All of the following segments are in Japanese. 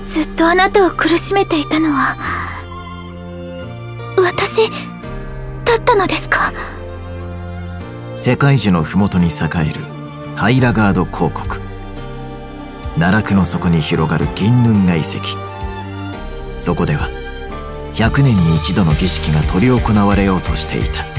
ずっとあなたを苦しめていたのは私だったのですか？ 世界樹の麓に栄えるハイラガード公国。奈落の底に広がる銀ヌンガ遺跡。そこでは100年に一度の儀式が執り行われようとしていた。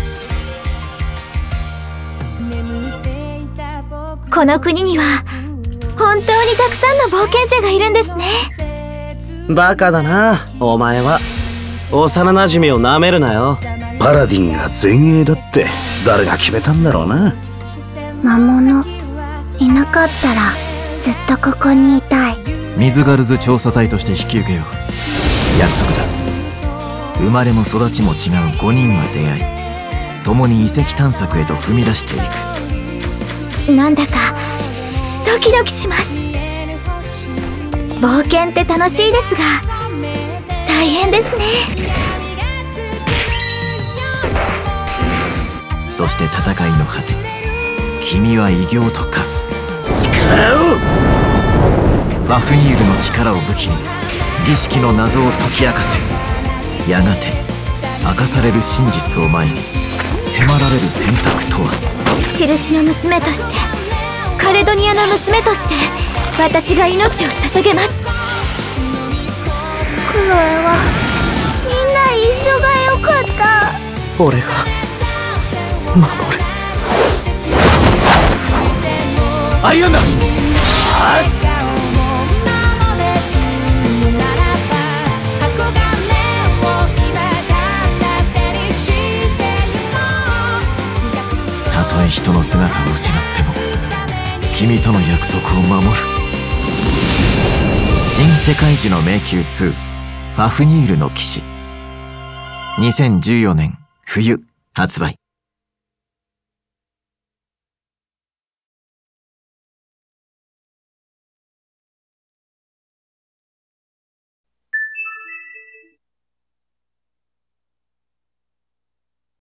この国には本当にたくさんの冒険者がいるんですね。 バカだなお前は。幼なじみをなめるなよ。 パラディンが前衛だって誰が決めたんだろうな。 魔物いなかったらずっとここにいたい。 ミズガルズ調査隊として引き受けよう。約束だ。生まれも育ちも違う5人は出会い、共に遺跡探索へと踏み出していく。 なんだかドキドキします。冒険って楽しいですが大変ですね。 そして戦いの果て、君は偉業と化す。 力をファフニールの力を武器に儀式の謎を解き明かせ。やがて明かされる真実を前に迫られる選択とは。 印の娘として、カレドニアの娘として私が命を捧げます。 クロエはみんな一緒がよかった。 俺が守る。 アイアンだ。たとえ人の姿を失っても君との約束を守る。新世界樹の迷宮2、ファフニールの騎士。2014年冬発売。